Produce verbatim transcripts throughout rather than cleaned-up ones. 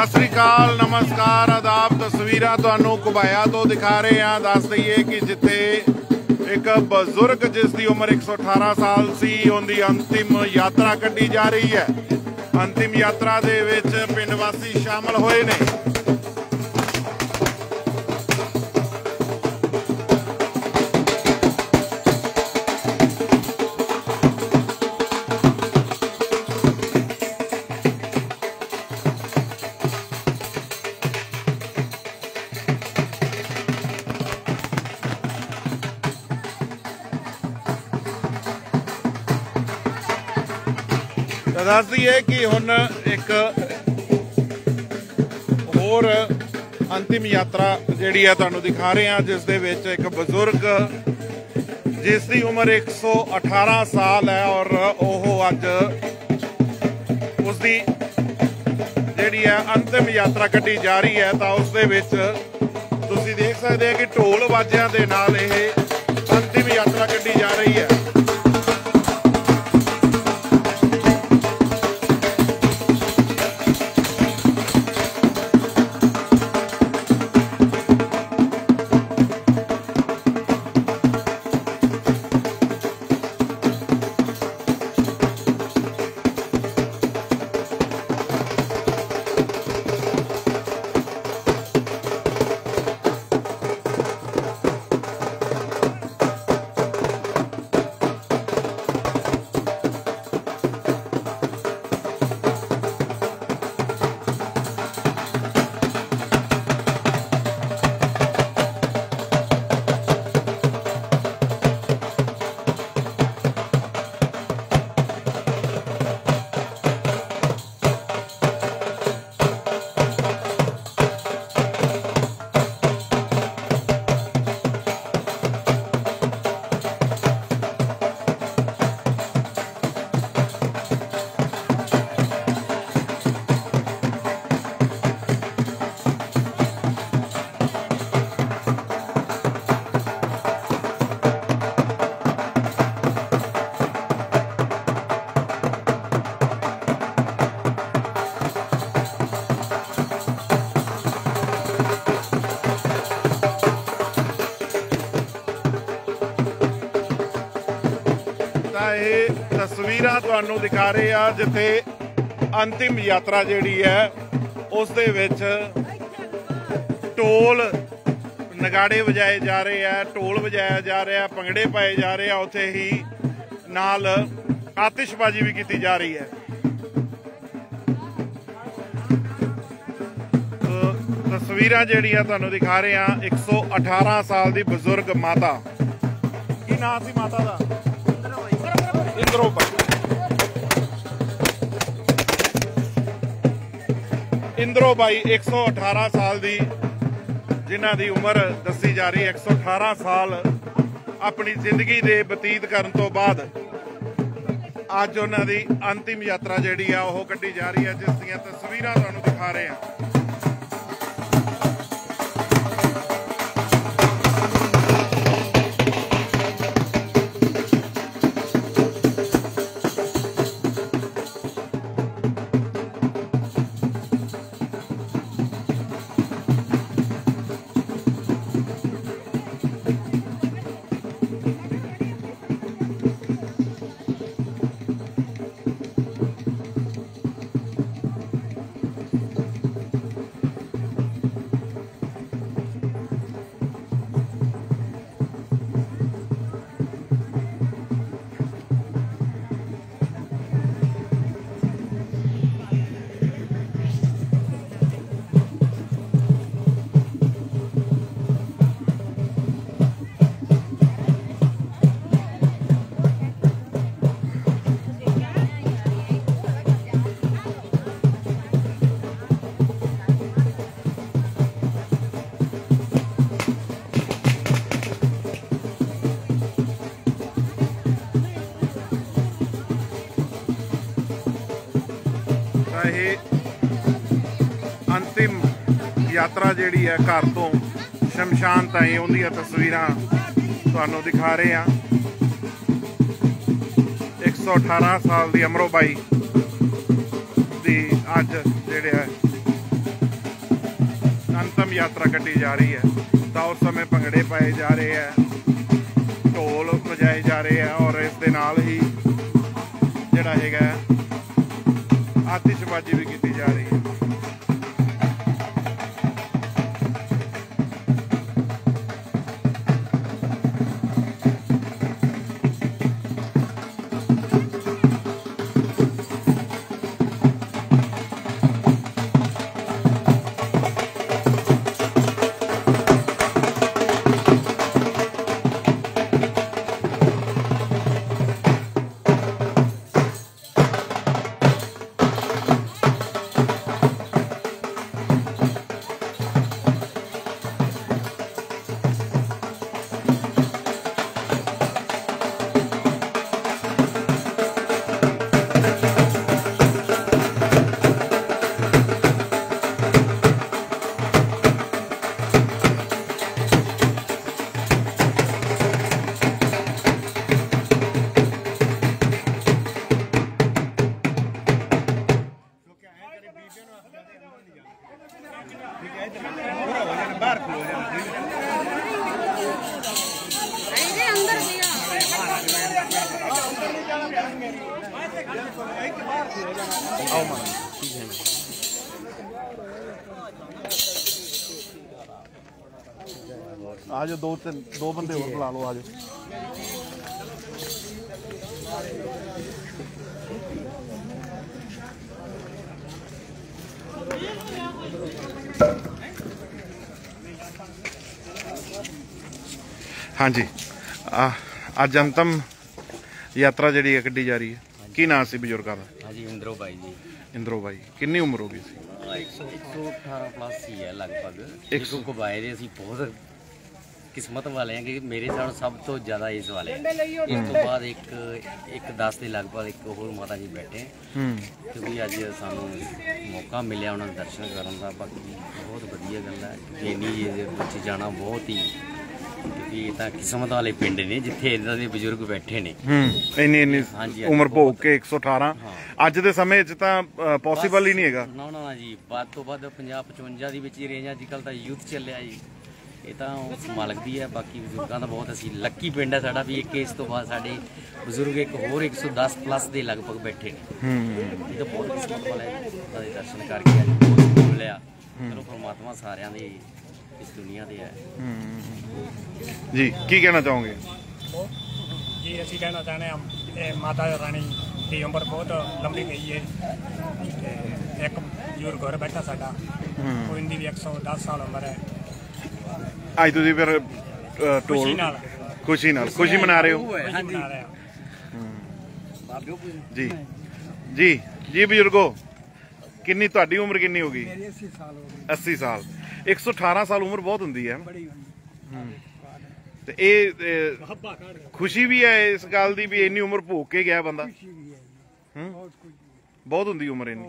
सत श्री अकाल, नमस्कार, आदाब। तस्वीर तुहानू घुबाया तो दिखा रहे हैं। दस दईए कि जिथे एक बजुर्ग जिसकी उम्र एक सौ अठारह साल सी उनकी अंतिम यात्रा कड्डी जा रही है। अंतिम यात्रा दे विच पिंड वासी शामिल होए ने। दस दईए कि हुण एक होर अंतिम यात्रा जिहड़ी है तुहानू दिखा रहे हैं, जिस दे विच एक बजुर्ग जिसकी उम्र एक सौ अठारह साल है और ओह अज उसकी जिहड़ी है अंतिम यात्रा कड्डी जा रही है। तो उस दे विच तुसीं देख सकते हैं कि ढोल वाजियां दे नाल इह अंतिम यात्रा कड्डी जा रही है। तस्वीर तुहानू दिखा रहे हैं जिथे अंतिम यात्रा जिहड़ी है उस दे विच ढोल नगाड़े वजाए जा रहे हैं, ढोल वजाया जा रहा है, भंगड़े पाए जा रहे हैं, उत्थे ही नाल आतिशबाजी भी की जा रही है। तो तस्वीर जिहड़ियां तुहानू दिखा रहे हैं एक सौ अठारह साल की बजुर्ग माता, की नाम सी माता का? इंद्रो बाई। इंद्रो बाई एक सौ अठारह साल की, जिन्हां दी उम्र दसी जा रही है। एक सौ अठारह साल अपनी जिंदगी दे बतीत करन तो बाद अज उन्हां दी अंतिम यात्रा जिहड़ी आ ओह कड्डी जा रही है, जिस दियां तस्वीरां तुहानू दिखा रहे हैं। अंतिम यात्रा जिहड़ी है घर तो शमशान ताईं उहदियां तस्वीरां तुहानूं दिखा रहे हैं। एक सौ अठारह साल की अमरो बाई दी अज जिहड़े है अंतिम यात्रा कटी जा रही है तो उस समय भंगड़े पाए जा रहे हैं, ढोल बजाए जा रहे हैं और इस दे नाल ही जिहड़ा हैगा आतिशबाजी भी की जा रही है। आज दो तीन दो बंदे और बुला लो। आज हाँ जी, अज अंतिम यात्रा जी कड्डी जा रही है। की नाम से बजुर्गों का? हाँ जी, इंद्रो भाई जी। इंद्रो भाई कितनी उम्र होगी? एक सौ अठारह प्लस ही है लगभग। एक सौ को बाहर असी बहुत किस्मत वाले हैं कि मेरे साथ सब तो ज़्यादा इस वाले इस तो बाद एक एक दस के लगभग एक होर माता जी बैठे क्योंकि अज सानू मौका मिले उन्होंने दर्शन करने का। बाकी बहुत वधिया गल है कि इन्नी बच्चे जाना बहुत ही क्योंकि तो किस्मत वाले पिंड ने जिथे इन्हों के बजुर्ग बैठे ने। इन्नी इन्नी उम्र भोग के एक सौ अठारह अज के समय पॉसीबल ही नहीं है। ना ना जी, वध तो वध पचास पचवंजा की रेंज अजकल तो यूथ चलिया जी। ये तो उस मालक दी है। बाकी बजुर्गों का बहुत असी लक्की पिंड है साडा भी। एक इस तो बाद साडे बजुर्ग एक होर एक सौ दस प्लस के लगभग बैठे ने। ये तो बहुत किस्मत वाला है। दर्शन करके अज बहुत मिलिया। चलो परमात्मा सारिਆਂ ਦੇ इस दुनिया दे है जी। की कहना चाहोगे जी? असी कहना चाहते हैं माता रानी की उम्र बहुत लंबी गई है। एक बजुर्ग घर बैठा साडा, उनकी भी एक सौ दस साल उम्र है। आज तुम फिर खुशी नाल खुशी नाल खुशी मना रहे हो? मना रहे हो जी जी जी। बजुर्गो किन्नी तुहाडी उम्र किन्नी होगी? अस्सी साल हो गए। अस्सी साल एक सौ अठारह साल उम्र बहुत होंगी है। ते ए खुशी भी है इस गल की भी इन्नी उम्र भोग के गया बंदा? बहुत होंगी उम्र इन्नी।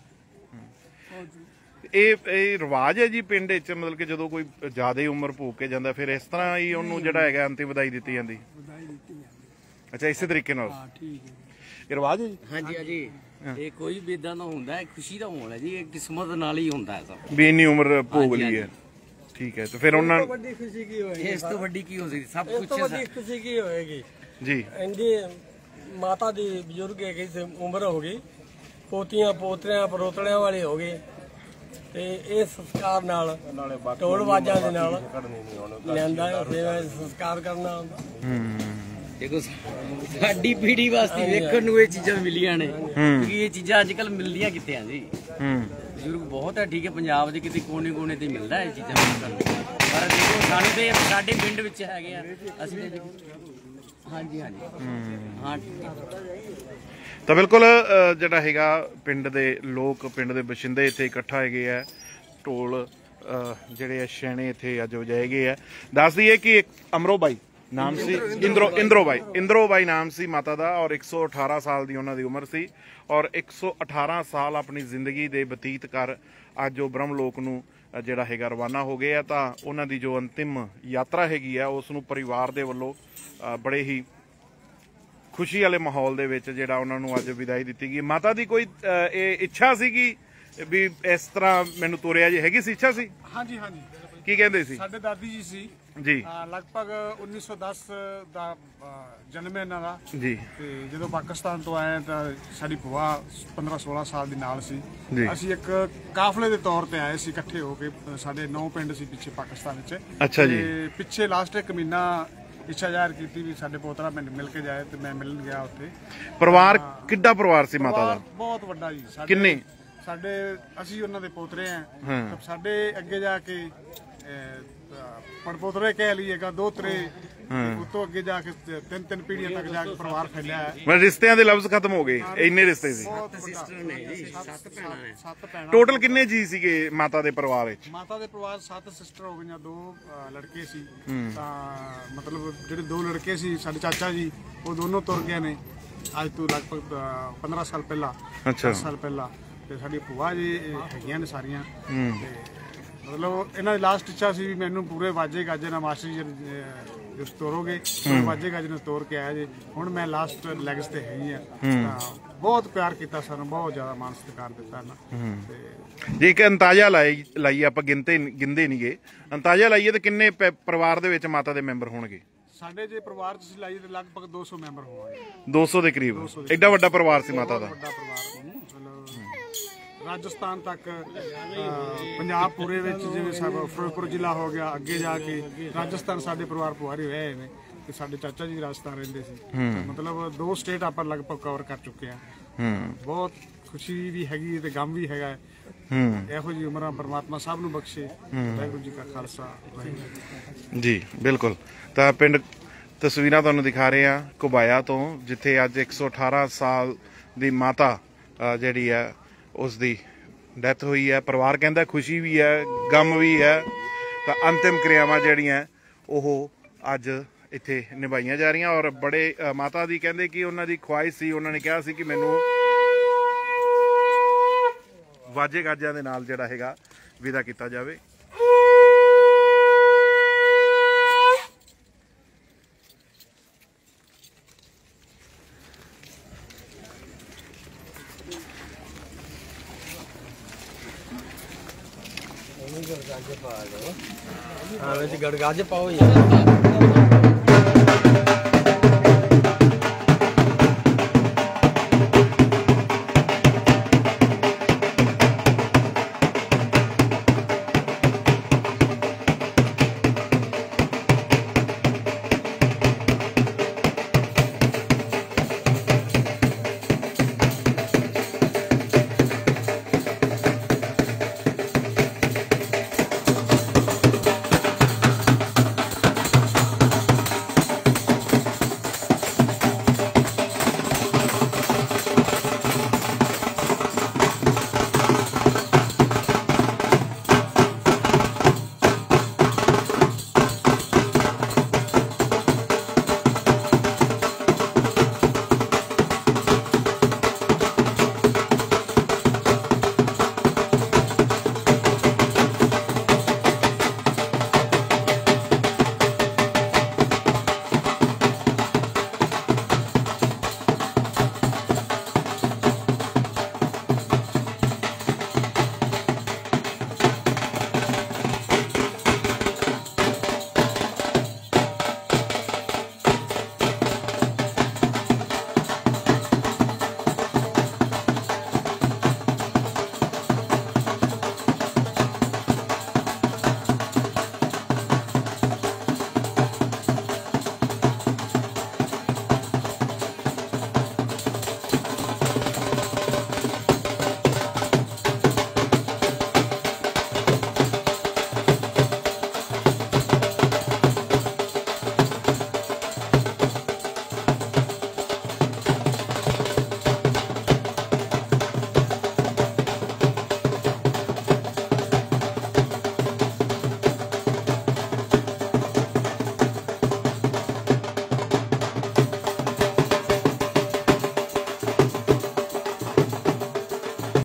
ਇਹ ਰਿਵਾਜ ਹੈ ਜੀ ਪਿੰਡ ਵਿੱਚ, ਮਤਲਬ ਕਿ ਜਦੋਂ ਕੋਈ ਜ਼ਿਆਦਾ ਉਮਰ ਭੋਗ ਕੇ ਜਾਂਦਾ ਫਿਰ ਇਸ ਤਰ੍ਹਾਂ ਹੀ ਉਹਨੂੰ ਜਿਹੜਾ ਹੈਗਾ ਅੰਤਿਮ ਵਧਾਈ ਦਿੱਤੀ ਜਾਂਦੀ? ਅੱਛਾ, ਇਸੇ ਤਰੀਕੇ ਨਾਲ ਇਹ ਰਿਵਾਜ ਹੈ ਜੀ? ਹਾਂਜੀ ਹਾਂਜੀ, ਇਹ ਕੋਈ ਵੀ ਇਦਾਂ ਦਾ ਹੁੰਦਾ ਹੈ, ਖੁਸ਼ੀ ਦਾ ਮਾਹੌਲ ਹੈ ਜੀ। ਇਹ ਕਿਸਮਤ ਨਾਲ ਹੀ ਹੁੰਦਾ ਹੈ ਸਭ ਵੀ ਇੰਨੀ ਉਮਰ ਭੋਗ ਲਈ ਹੈ। ਠੀਕ ਹੈ, ਤੇ ਫਿਰ ਉਹਨਾਂ ਵੱਡੀ ਖੁਸ਼ੀ ਕੀ ਹੋਏਗੀ? ਇਸ ਤੋਂ ਵੱਡੀ ਕੀ ਹੋ ਸਕਦੀ? ਸਭ ਕੁਝ ਤੋਂ ਵੱਡੀ ਖੁਸ਼ੀ ਕੀ ਹੋਏਗੀ ਜੀ? ਇੰਦੀ ਮਾਤਾ ਦੀ ਬਜ਼ੁਰਗ ਹੈਗੀ ਉਮਰ ਹੋ ਗਈ, ਪੋਤੀਆਂ ਪੋਤਰਿਆਂ ਪਰੋਤਲਿਆਂ ਵਾਲੇ ਹੋ ਗਏ ਤੇ ਇਹ ਸੰਸਕਾਰ ਨਾਲ ਢੋਲ ਬਾਜਾਂ ਦੇ ਨਾਲ ਲਿਆਂਦਾ ਸੰਸਕਾਰ ਕਰਨਾ ਹੁੰਦਾ। देखो साडी पीढ़ी वास्ते वेखण नूं ये चीज़ां मिलियां ने क्योंकि ये चीज़ां अजकल मिलदियां कित्थे आ जी। बजुर्ग बहुत है, ठीक है, पंजाब दे किते कोने कोने ते मिलदा है चीज़ां वेखण नूं, पर देखो सानूं ते साडे पिंड विच हैगे आ असीं ते हाँ जी हाँ जी हाँ। ਤਾਂ ਬਿਲਕੁਲ ਜਿਹੜਾ ਹੈਗਾ ਪਿੰਡ ਦੇ ਲੋਕ ਪਿੰਡ ਦੇ ਬਸ਼ਿੰਦੇ ਇੱਥੇ ਇਕੱਠਾ ਹੈਗੇ ਆ। ਢੋਲ ਜਿਹੜੇ ਆ ਛੇਣੇ ਇੱਥੇ ਅੱਜ ਵਜਾਏ ਗਏ ਆ। ਦੱਸ ਦਈਏ ਕਿ ਅਮਰੋ ਬਾਈ नाम सी इंद्रो इंद्रो बाई इंद्रो बाई नाम सी माता दा और एक सौ अठारह साल दी उन्हां दी उम्र सी और एक सौ अठारह साल अपनी जिंदगी दे बतीत कर अज वो ब्रह्मलोक नूं जिहड़ा हैगा रवाना हो गए तां उन्हां दी जो अंतिम यात्रा हैगी है उस नूं परिवार दे वल्लों बड़े ही खुशी वाले माहौल दे विच जिहड़ा उन्हां नूं अज विदाई दित्ती गई। माता दी कोई इच्छा सीगी ਵੀ ਇਸ ਤਰ੍ਹਾਂ ਮੈਨੂੰ ਤੋਰਿਆ ਜੀ, ਹੈਗੀ ਸੀ ਇੱਛਾ ਸੀ? ਹਾਂਜੀ ਹਾਂਜੀ ਕੀ ਕਹਿੰਦੇ ਸੀ? ਸਾਡੇ ਦਾਦੀ ਜੀ ਸੀ ਜੀ ਅਹ ਲਗਭਗ ਉੱਨੀ ਸੌ ਦਸ ਦਾ ਅਹ ਜਨਮ ਹੈ ਇਹਨਾਂ ਦਾ। ਜੀ ਤੇ ਜਦੋਂ ਪਾਕਿਸਤਾਨ ਤੋਂ ਆਏ ਤਾਂ ਸਾਡੀ ਭੂਆ ਪੰਦਰਾਂ ਸੋਲਾਂ ਸਾਲ ਦੀ ਨਾਲ ਸੀ। ਜੀ। ਅਸੀਂ ਇੱਕ ਕਾਫਲੇ ਦੇ ਤੌਰ ਤੇ ਆਏ ਸੀ ਇਕੱਠੇ ਹੋ ਕੇ। ਸਾਡੇ ਨੌ ਪਿੰਡ ਸੀ ਪਿੱਛੇ ਪਾਕਿਸਤਾਨ ਵਿੱਚ। ਅੱਛਾ ਜੀ। ਤੇ ਪਿੱਛੇ ਲਾਸਟ ਇੱਕ ਮਹੀਨਾ ਇੱਛਾ ਜ਼ਾਹਿਰ ਕੀਤੀ ਵੀ ਸਾਡੇ ਪੋਤਰਾ ਮੈਨੂੰ ਮਿਲ ਕੇ ਜਾਏ, ਤੇ ਮੈਂ ਮਿਲਣ ਗਿਆ ਉੱਥੇ। ਪਰਿਵਾਰ ਕਿੱਡਾ ਪਰਿਵਾਰ ਸੀ ਮਾਤਾ ਦਾ? ਪਰਿਵਾਰ ਬਹੁਤ ਵੱਡਾ ਜੀ। ਸਾਡੇ- ਕਿੰਨੇ? ਸਾਡੇ ਅਸੀਂ ਉਹਨਾਂ ਦੇ ਪੋਤਰੇ ਆ। ਹਾਂ। ਸਾਡੇ ਅੱਗੇ ਜਾ ਕੇ ਪੜਪੋਤਰੇ ਕਹਿ ਲਈਏਗਾ, ਦੋ ਤਰੇ ਉਤੋਂ ਅੱਗੇ ਜਾ ਕੇ ਤਿੰਨ ਤਿੰਨ ਪੀੜ੍ਹੀਆਂ ਤੱਕ ਜਾ ਕੇ ਪਰਿਵਾਰ ਫੈਲਿਆ ਹੈ। ਮੈਂ ਰਿਸ਼ਤਿਆਂ ਦੇ ਲਫ਼ਜ਼ ਖਤਮ ਹੋ ਗਏ, ਇੰਨੇ ਰਿਸ਼ਤੇ ਸੀ। ਬਹੁਤ ਸਿਸਟਰ ਨੇ ਜੀ, ਸੱਤ ਭੈਣਾਂ। ਸੱਤ ਭੈਣਾਂ। ਟੋਟਲ ਕਿੰਨੇ ਜੀ ਸੀਗੇ ਮਾਤਾ ਦੇ ਪਰਿਵਾਰ ਵਿੱਚ? ਮਾਤਾ ਦੇ ਪਰਿਵਾਰ ਸੱਤ ਸਿਸਟਰ ਹੋ ਗਈਆਂ, ਦੋ ਅਹ, ਲੜਕੇ ਸੀ। ਤਾਂ ਮਤਲਬ ਜਿਹੜੇ ਦੋ ਲੜਕੇ ਸੀ ਸਾਡੇ ਚਾਚਾ ਜੀ, ਉਹ ਦੋਨੋਂ ਤੁਰ ਗਏ ਨੇ ਅੱਜ ਤੋਂ ਲਗਭਗ ਪੰਦਰਾਂ ਸਾਲ ਪਹਿਲਾਂ। ਅੱਛਾ। ਦਸ ਸਾਲ ਪਹਿਲਾਂ। ਤੇ ਸਾਡੀ ਭੂਆ ਜੀ ਇਹ ਹੈਗੀਆਂ ਨੇ ਸਾਰੀਆਂ। ਹੂੰ। ਤੇ ਮਤਲਬ ਇਹਨਾਂ ਦੀ ਲਾਸਟ ਇੱਛਾ ਸੀ ਵੀ ਮੈਨੂੰ ਪੂਰੇ ਵਾਜੇ ਗਾਜੇ ਨਾਲ ਮਾਸਟਰ ਜੀ ਜਿਸ ਤੋਰੋਗੇ, ਪੂਰੇ ਵਾਜੇ ਗਾਜੇ ਨਾਲ ਤੋਰ ਕੇ ਆਇਆ ਜੀ। ਹੁਣ ਮੈਂ ਲਾਸਟ ਲੈਗਸ ਤੇ ਹੈਗੀ ਆ। ਤਾਂ ਬਹੁਤ ਪਿਆਰ ਕੀਤਾ ਸਾਨੂੰ, ਬਹੁਤ ਜ਼ਿਆਦਾ ਮਾਣ ਸਤਿਕਾਰ ਦਿੱਤਾ ਨਾ। ਤੇ ਜੇ ਇੱਕ ਅੰਦਾਜ਼ਾ ਲਾਈ ਲਾਈਏ ਆਪਾਂ, ਗਿਣਤੇ ਗਿੰਦੇ ਨਹੀਂਗੇ, ਅੰਦਾਜ਼ਾ ਲਾਈਏ ਤਾਂ ਕਿੰਨੇ ਪ- ਪਰਿਵਾਰ ਦੇ ਵਿੱਚ ਮਾਤਾ ਦੇ ਮੈਂਬਰ ਹੋਣਗੇ? ਸਾਡੇ ਜੇ ਪਰਿਵਾਰ ਚ ਅਸੀਂ ਲਾਈਏ ਤਾਂ ਲਗਭਗ ਦੋ ਸੌ ਮੈਂਬਰ ਹੋਣਗੇ। ਦੋ ਸੌ ਦੇ ਕਰੀਬ। ਐਡਾ ਵੱਡਾ ਪਰਿਵਾਰ ਸੀ ਮਾਤਾ ਦਾ। ਵੱਡਾ ਪਰਿਵਾਰ ਮਤਲਬ ਰਾਜਸਥਾਨ ਤੱਕ, ਅਹ, ਪੰਜਾਬ ਪੂਰੇ ਵਿੱਚ, ਜਿਵੇਂ ਸਾਡਾ ਫਿਰੋਜ਼ਪੁਰ ਜ਼ਿਲ੍ਹਾ ਹੋ ਗਿਆ, ਅੱਗੇ ਜਾ ਕੇ ਰਾਜਸਥਾਨ ਸਾਡੇ ਪਰਿਵਾਰ ਪੁਆਰੇ ਹੋਏ ਨੇ। ਤੇ ਸਾਡੇ ਚਾਚਾ ਜੀ ਰਾਜਸਥਾਨ ਰਹਿੰਦੇ ਸੀ। ਮਤਲਬ ਦੋ ਸਟੇਟ ਆਪਾਂ ਲਗਭਗ ਕਵਰ ਕਰ ਚੁੱਕੇ ਆ। ਹੂੰ। ਬਹੁਤ ਖੁਸ਼ੀ ਵੀ ਹੈਗੀ ਤੇ ਗਮ ਵੀ ਹੈਗਾ। ਹੂੰ। ਇਹੋ ਜਿਹੀ ਉਮਰਾਂ ਪਰਮਾਤਮਾ ਸਭ ਨੂੰ ਬਖਸ਼ੇ। ਵਾਹਿਗੁਰੂ ਜੀ ਕਾ ਖਾਲਸਾ, ਵਾਹਿਗੁਰੂ। ਜੀ ਬਿਲਕੁਲ। ਤਾਂ ਪਿੰਡ ਤਸਵੀਰਾਂ ਤੁਹਾਨੂੰ ਦਿਖਾ ਰਹੇ ਆ ਘੁਬਾਇਆ ਤੋਂ, ਜਿੱਥੇ ਅੱਜ ਇੱਕ ਸੌ ਅਠਾਰਾਂ ਸਾਲ ਦੀ ਮਾਤਾ ਅ, ਜਿਹੜੀ ਹੈ ਉਸ ਦੀ ਡੈਥ ਹੋਈ ਹੈ। ਪਰਿਵਾਰ ਕਹਿੰਦਾ ਖੁਸ਼ੀ ਵੀ ਹੈ, ਗਮ ਵੀ ਹੈ। ਤਾਂ ਅੰਤਿਮ ਕਿਰਿਆਵਾਂ ਜਿਹੜੀਆਂ ਉਹ ਅੱਜ ਇੱਥੇ ਨਿਭਾਈਆਂ ਜਾ ਰਹੀਆਂ। ਔਰ ਬੜੇ ਅ, ਮਾਤਾ ਦੀ ਕਹਿੰਦੇ ਕਿ ਉਹਨਾਂ ਦੀ ਖੁਆਇਸ਼ ਸੀ, ਉਹਨਾਂ ਨੇ ਕਿਹਾ ਸੀ ਕਿ ਮੈਨੂੰ ਵਾਜੇ ਗਾਜਿਆਂ ਦੇ ਨਾਲ ਜਿਹੜਾ ਹੈਗਾ ਵਿਦਾ ਕੀਤਾ ਜਾਵੇ। ਹਾਂ ਵਿੱਚ ਗੜਗਾਜੇ ਪਾਓ ਯਾਰ।